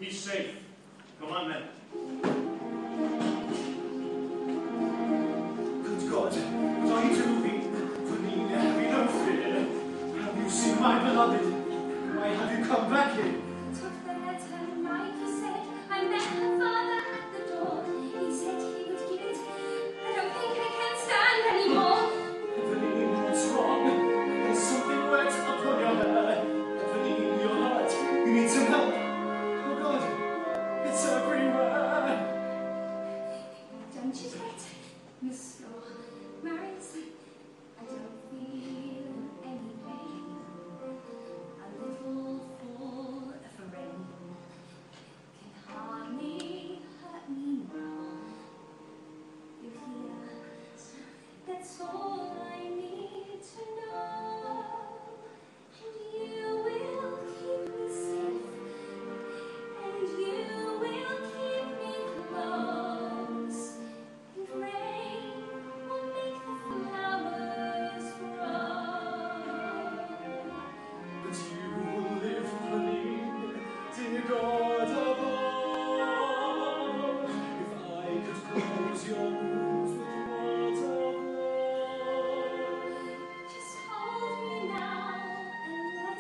He's safe. Come on, men. Good God, what are you doing? Feline, have you no fear? Have you seen my beloved? Why have you come back here? Took the letter, like he said. I met her father at the door. He said he would give it. I don't think I can stand anymore. Feline, what's wrong? There's something wet upon your hair. Feline, you're hurt. You need some help. Oh God, it's everywhere. Don't you get, Miss Marius? I don't feel any pain. A little full of rain can hardly hurt me now. You hear? That's all I need to know. And you will keep me safe. And you will keep me close. And rain will make the flowers grow. But you will live, Feline, dear God above. If I could close your wounds with water blood. Just hold me now and let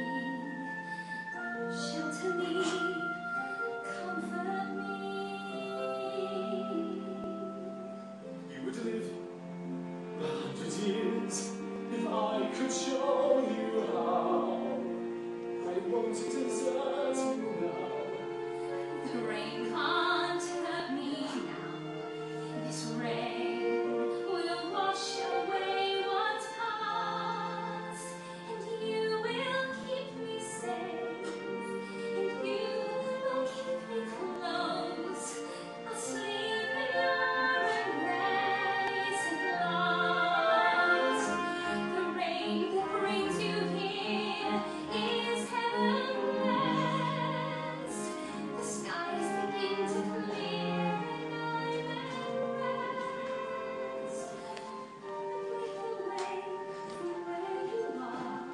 me shelter me, comfort me. You would live 100 years if I could show you how. I won't desert you now. The rain can't hurt me now. This rain will wash away what's past, and you will keep me safe, and you will keep me close. I'll sleep in your embrace at last. The rain that brings you here is heaven rest. The skies begin to clear and I'm at rest. With the rain from where you are,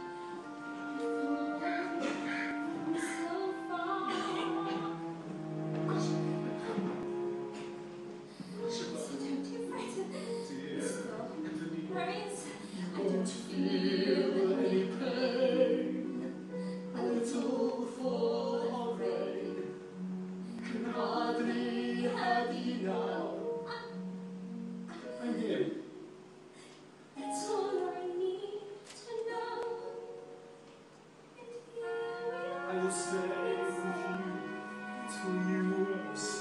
from so far. So don't you frighten, Mr. Marius. I Won't don't feel any pain. A little fall of rain can hardly hurt you now. I'm here. That's all I need to know. And you will I will stay with you till you are safe.